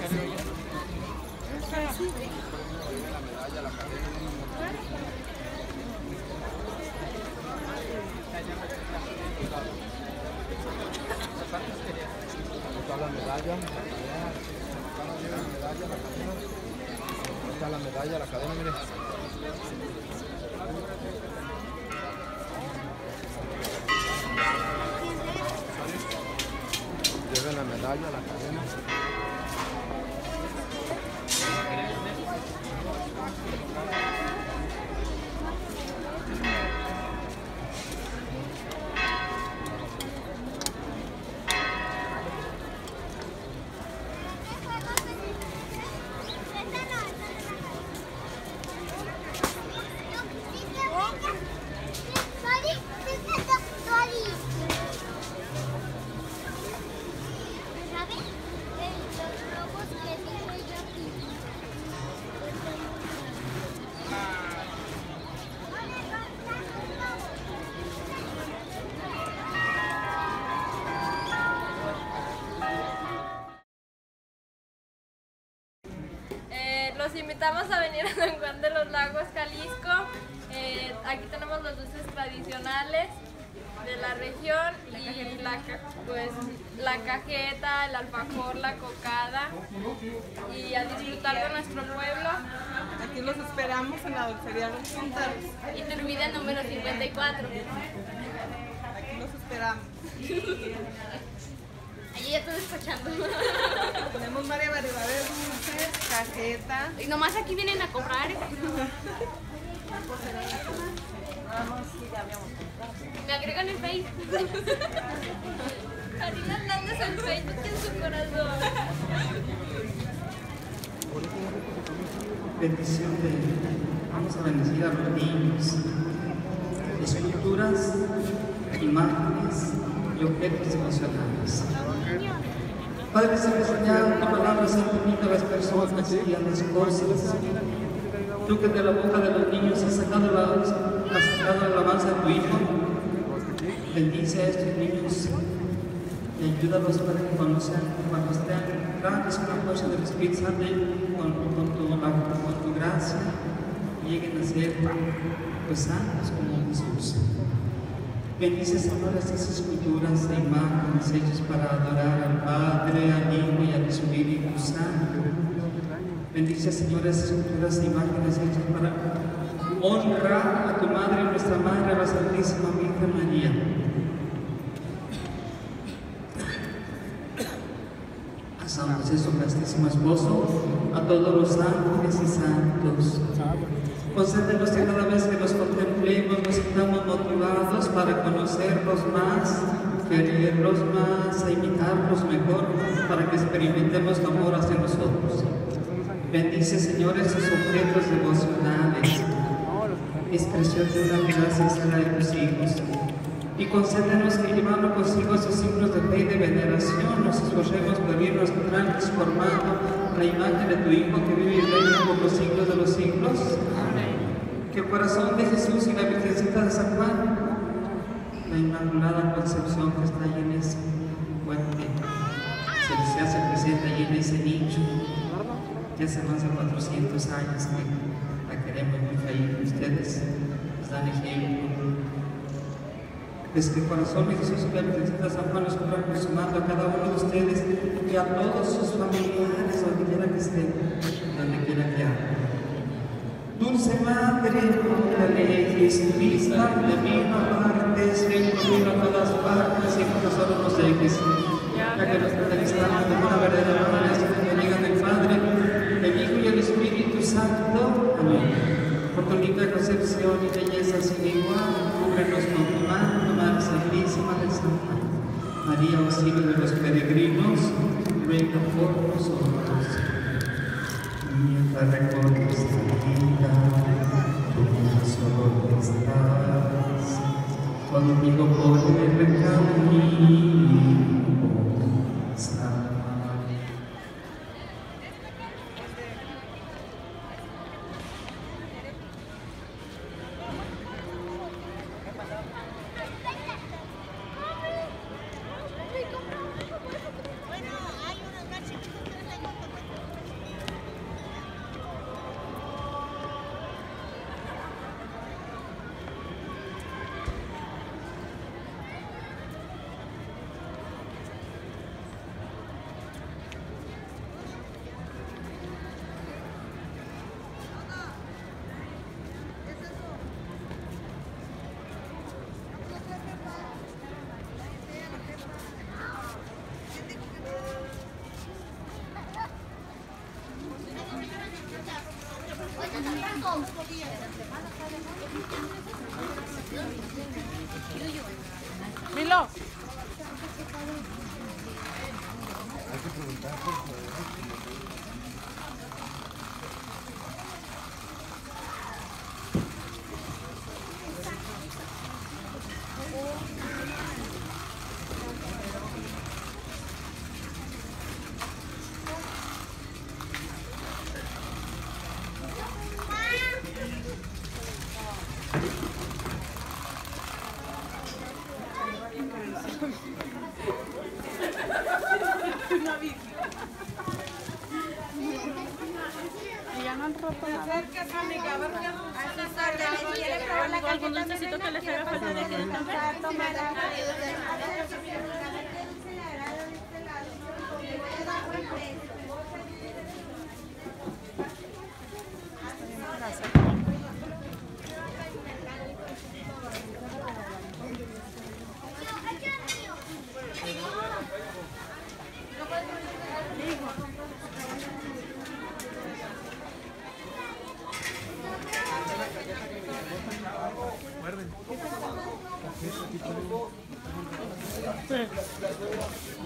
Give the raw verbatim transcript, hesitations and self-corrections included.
Está la medalla, la cadena. La medalla, la cadena. Está la medalla, la cadena, mire. Lleven la medalla, la cadena. Los invitamos a venir a San Juan de los Lagos, Jalisco. Eh, aquí tenemos los dulces tradicionales de la región y la, pues, la cajeta, el alfajor, la cocada, y a disfrutar de nuestro pueblo. Aquí los esperamos en la dulcería Los Puntaros. Iturbide número cincuenta y cuatro. Aquí los esperamos. Allí ya estoy despachando. Tenemos varias variedades de dulces, cajeta. Y nomás aquí vienen a comprar. Me agregan en Facebook. Karina Hernández en Facebook y en su corazón. Bendición de... Vamos a bendecir a los niños. Esculturas, imágenes y objetos emocionales. Padre Celestial, tu palabra se permite a las personas y a las cosas. Tú que de la boca de los niños has sacado la, has sacado la alabanza de tu Hijo, bendice a estos niños y ayúdalos para que cuando, sean, cuando estén grandes con la fuerza del Espíritu Santo, con, con, tu, con tu gracia, lleguen a ser pues, santos como Jesús. Bendice, Señor, estas esculturas de imágenes hechas para adorar al Padre, al Hijo y al Espíritu Santo. Bendice, Señor, estas esculturas de imágenes hechas para honrar a tu Madre, nuestra Madre, la Santísima Virgen María. A San José, su castísimo esposo, a todos los ángeles y santos. Concédenos que cada vez que los contemplemos nos sintamos motivados para conocerlos más, quererlos más, e imitarlos mejor, para que experimentemos tu amor hacia nosotros. Bendice, Señor, esos objetos devocionales, expresión de una gracia sana de tus hijos. Y concédenos que llevando consigo esos signos de fe y de veneración, nos esforcemos por irnos transformando la imagen de tu Hijo que vive y reina por los siglos de los siglos. Que el corazón de Jesús y la Virgencita de San Juan, la Inmaculada Concepción que está ahí en ese puente, se, se hace presente ahí en ese nicho, que hace más de cuatrocientos años que la queremos muy feliz. Ustedes nos dan ejemplo. Es que el corazón de Jesús y la Virgencita de San Juan nos cumplan consumando a cada uno de ustedes y a todos sus familiares, donde quiera que estén, donde quiera que hagan. Dulce Madre, no te alejes, vista de mí no apartes, ven conmigo a todas partes y no solo nos dejes, ya que nos caracterizamos como una verdadera madre que llega del Padre, del Hijo y del Espíritu Santo. Amén. Por tu linda concepción y belleza sin igual, cúbrenos con tu mano, Madre Santísima del San Juan. María, auxilio de los peregrinos, ruega por nosotros. Mientras recorres esta vida, tú no solo estás conmigo por el camino. Bueno, hay unos más chiquitos que no tengo. Milo. Hay que preguntar por favor. Ya no han roto nada. ¿Algún dulcecito que les haga falta de que Muerden.